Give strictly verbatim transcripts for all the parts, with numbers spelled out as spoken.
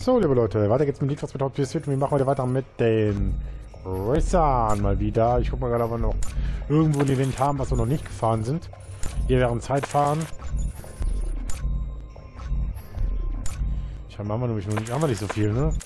So, liebe Leute, weiter geht's mit Need for Speed Hot Pursuit. Wir machen heute weiter mit den Racern mal wieder. Ich guck mal gerade, ob wir noch irgendwo ein Event haben, was wir noch nicht gefahren sind. Hier während Zeit fahren. Scheinbar haben wir nämlich noch nicht, haben wir nicht so viel, ne?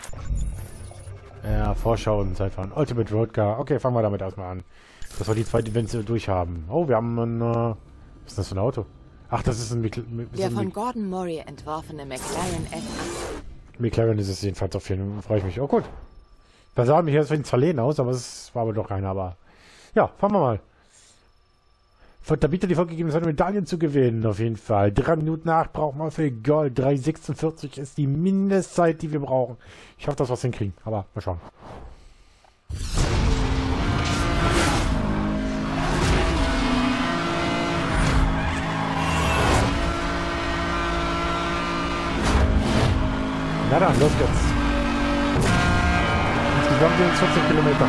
Ja, Vorschau und Zeitfahren. Ultimate Road Car. Okay, fangen wir damit erstmal an. Dass wir die zwei Events durchhaben. Oh, wir haben ein... Äh, was ist das für ein Auto? Ach, das ist ein... Mikl Der von Mc Gordon Murray entworfene McLaren F acht. McLaren ist es jedenfalls auf jeden Fall. Freue ich mich. Oh, gut. Da sah mich jetzt wegen Zerlehen aus, aber es war aber doch keiner. Aber ja, fahren wir mal. Da bietet die vorgegeben, seine Medaillen zu gewinnen, auf jeden Fall. Drei Minuten acht brauchen wir für Gold. drei sechsundvierzig ist die Mindestzeit, die wir brauchen. Ich hoffe, dass wir es hinkriegen, aber mal schauen. Na dann, los geht's. Insgesamt sind es vierzehn Kilometer.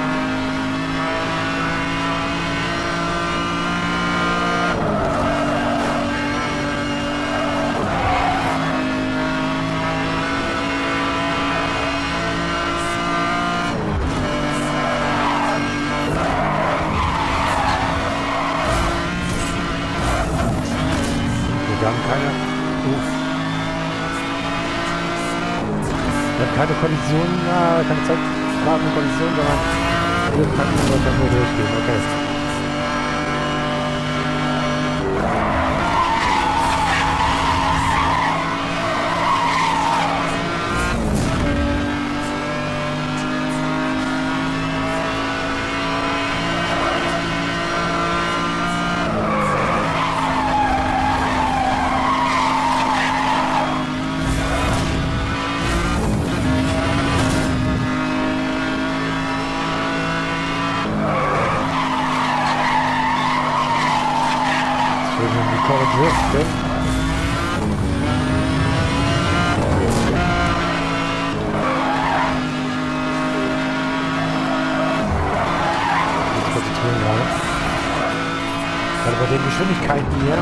Wir haben keine... Uff. Wir haben keine Kollision, äh, keine zeitfahrende Kollision, sondern wir können nur durchgehen. Okay. Driften. Ich konzentriere gerade. Gerade bei den Geschwindigkeiten hier.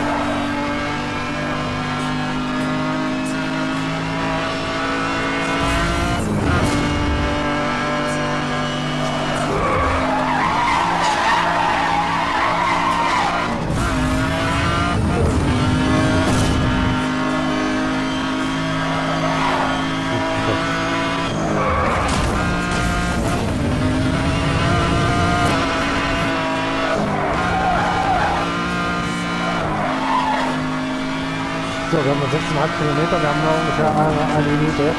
So, wir haben noch sechs Komma fünf Kilometer, wir haben noch ungefähr eine, eine Minute.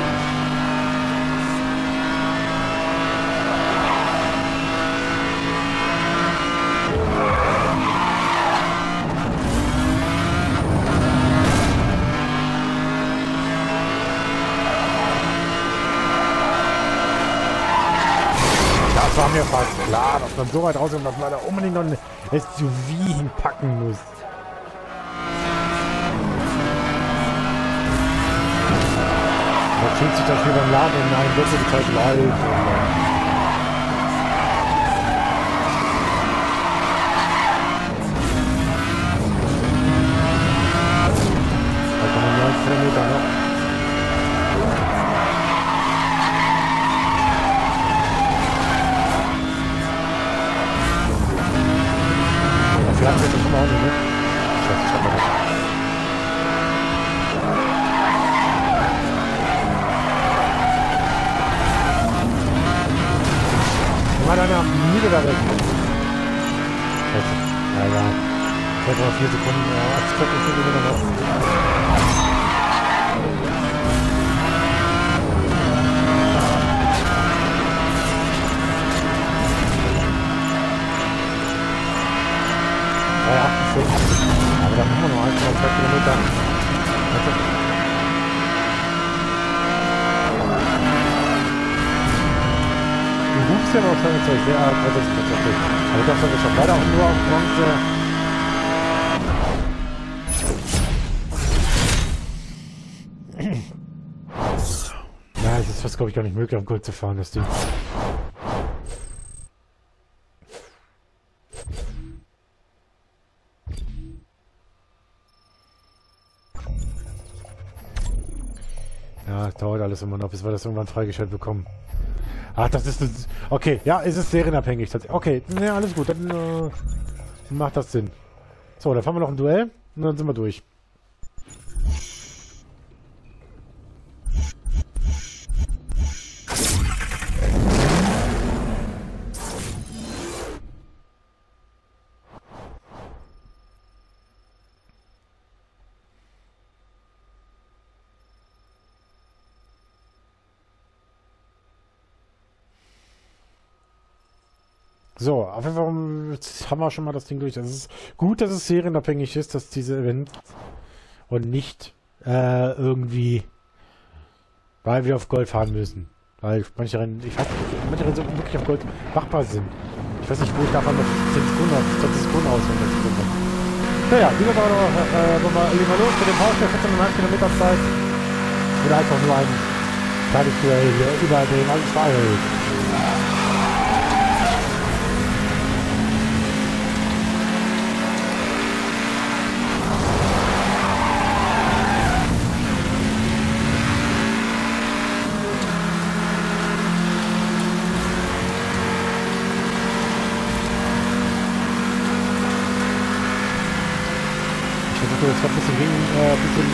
Das war mir fast klar, dass man so weit rauskommt, dass man da unbedingt noch ein S U V hinpacken muss. Da fühlt sich das wie beim Laden in einem Wechsel die Zeit live. drei Komma neun Kilometer noch. Dafür haben wir das immer auch nicht, ne? Scheiße, ich hab mal das. Mal einer Müde da weg. Scheiße. Ja, ja. zwei Komma vier Sekunden. Ja, acht Sekunden sind wir noch. drei Komma achtundfünfzig. Aber da haben wir noch eins Komma zwei Kilometer. Warte. Du rufst ja noch schon Zeug, sehr alt, das ist tatsächlich. Aber das habe ich schon leider auch nur auf Bronze. Ja, es ist fast, glaube ich, gar nicht möglich, auf Gold zu fahren, das Ding. Ja, dauert alles immer noch, bis wir das irgendwann freigestellt bekommen. Ach, das ist... Das, okay, ja, es ist serienabhängig. Okay, ne, alles gut, dann äh, macht das Sinn. So, dann fahren wir noch ein Duell und dann sind wir durch. So, auf jeden Fall jetzt haben wir schon mal das Ding durch. Das ist gut, dass es serienabhängig ist, dass diese Events und nicht äh, irgendwie, weil wir auf Gold fahren müssen. Weil manche Rennen, ich weiß nicht, manche Rennen so wirklich auf Gold machbar sind. Ich weiß nicht, wo ich davon noch zehn Sekunden auf zwanzig Sekunden aus. Naja, lieber da noch, äh, wollen wir lieber los mit dem Haus der vierzehn Komma fünf Kilometer Zeit. Oder einfach nur ein kleines Duell hier über den alten Freiheit. Das war ein bisschen gegen, äh, ein bisschen...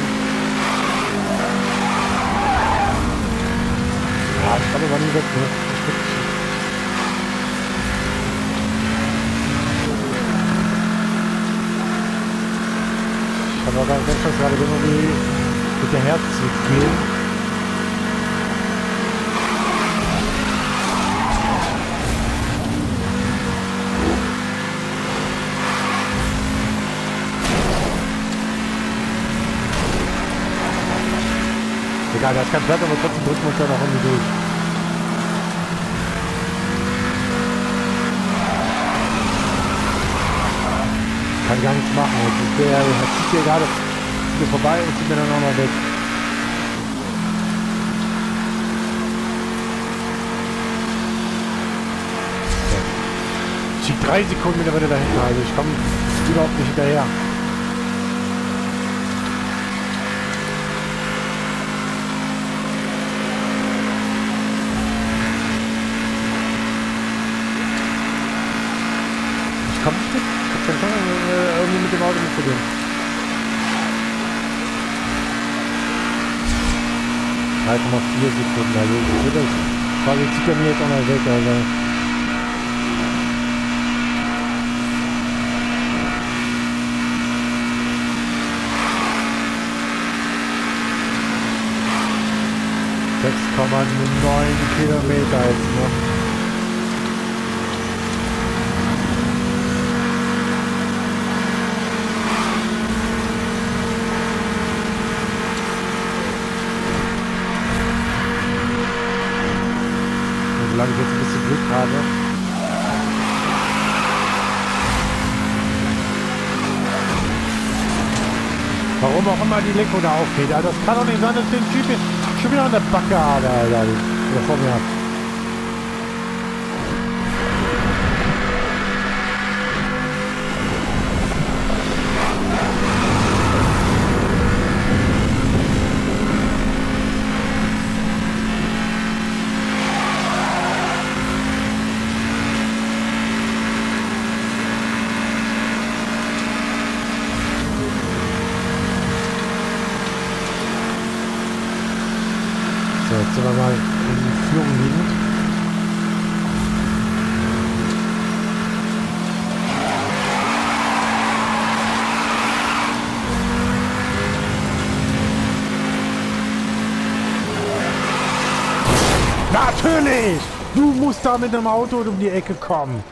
Ja, ich kann aber nie weg, ne? Ich habe aber ganz schön gerade irgendwie mit der Herz zu gehen. Egal, da ist kein Platz, aber trotzdem drücken wir uns da noch irgendwie durch. Kann gar nichts machen. Jetzt ist der, der zieht hier gerade hier vorbei und zieht mir dann auch noch weg. Ich schiebe drei Sekunden mittlerweile dahinter, also ich komme überhaupt nicht hinterher. Kommt nicht mit. Ich kann schon äh, irgendwie mit dem Auto mitzugehen. drei Komma vier Sekunden, also ich würde das quasi zieht er mir jetzt auch noch weg, also. sechs Komma neun Kilometer jetzt noch. Solange ich jetzt ein bisschen Glück habe. Warum auch immer die Lenkung da aufgeht. Also das kann doch nicht sein, dass ich den Typ schon wieder an der Backe habe, Alter. Oder vor mir habe. So, jetzt sind wir mal in Führung liegend. Natürlich! Du musst da mit einem Auto um die Ecke kommen.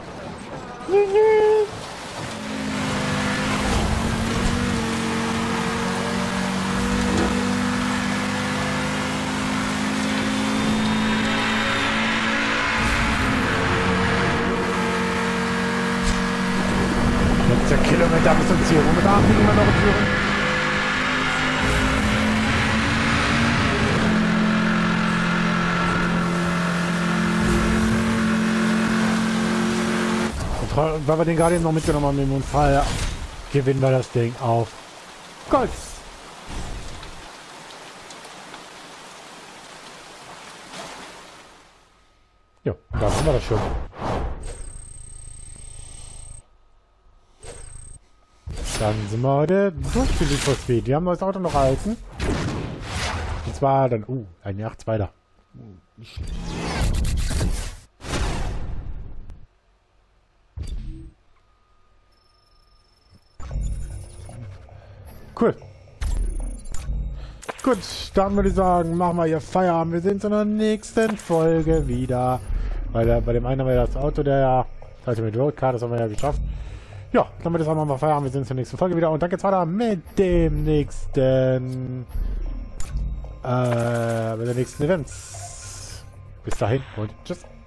Letzter Kilometer bis zum Ziel. Momentan liegen wir noch in Führung. Und weil wir den gerade eben noch mitgenommen haben, im Unfall, gewinnen wir das Ding auf Gold. Ja, da haben wir das schon. Dann sind wir heute durch für die Phosphid. Wir haben das Auto noch erhalten. Und zwar dann, uh, ein Jahr zweiter. Uh, nicht schlecht. Cool. Gut, dann würde ich sagen, machen wir hier Feierabend. Wir sehen uns in der nächsten Folge wieder. Weil der, bei dem einen haben wir das Auto, der ja, das heißt mit Roadcar, das haben wir ja geschafft. Ja, dann würde ich sagen, machen wir Feierabend. Wir sehen uns in der nächsten Folge wieder. Und dann geht's weiter mit dem nächsten, äh, mit den nächsten Events. Bis dahin und tschüss.